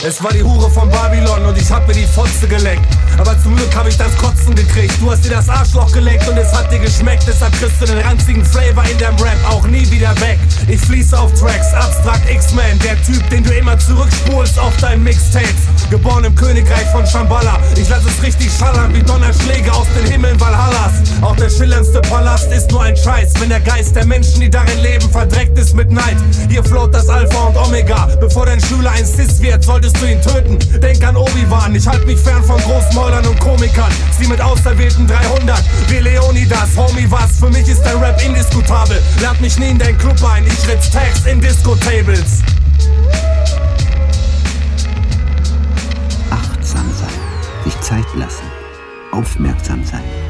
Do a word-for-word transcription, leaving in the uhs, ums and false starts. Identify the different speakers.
Speaker 1: Es war die Hure von Babylon und ich hab mir die Fotze geleckt. Aber zum Glück hab ich das Kotzen gekriegt. Du hast dir das Arschloch geleckt und es hat dir geschmeckt. Deshalb kriegst du den ranzigen Flavor in deinem Rap auch nie wieder weg. Ich fließe auf Tracks, Abstrakt X-Man, der Typ, den du immer zurückspulst auf deinen Mixtapes. Geboren im Königreich von Shambhala, ich lass es richtig schallern wie Donnerschläge aus den Himmeln Valhallas. Auch der schillerndste Palast ist nur ein Scheiß, wenn der Geist der Menschen, die darin leben, verdreckt ist mit Neid. Hier float das Alpha und Omega. Bevor dein Schüler ein Cis wird, solltest du ihn töten. Denk an Obi-Wan, ich halt mich fern von Großmäulern und Komikern. Zieh mit auserwählten dreihundert, wie Leonidas. Homie, was? Für mich ist dein Rap indiskutabel. Lad mich nie in deinen Club ein, ich ritz Tags in Disco-Tables.
Speaker 2: Achtsam sein, sich Zeit lassen, aufmerksam sein.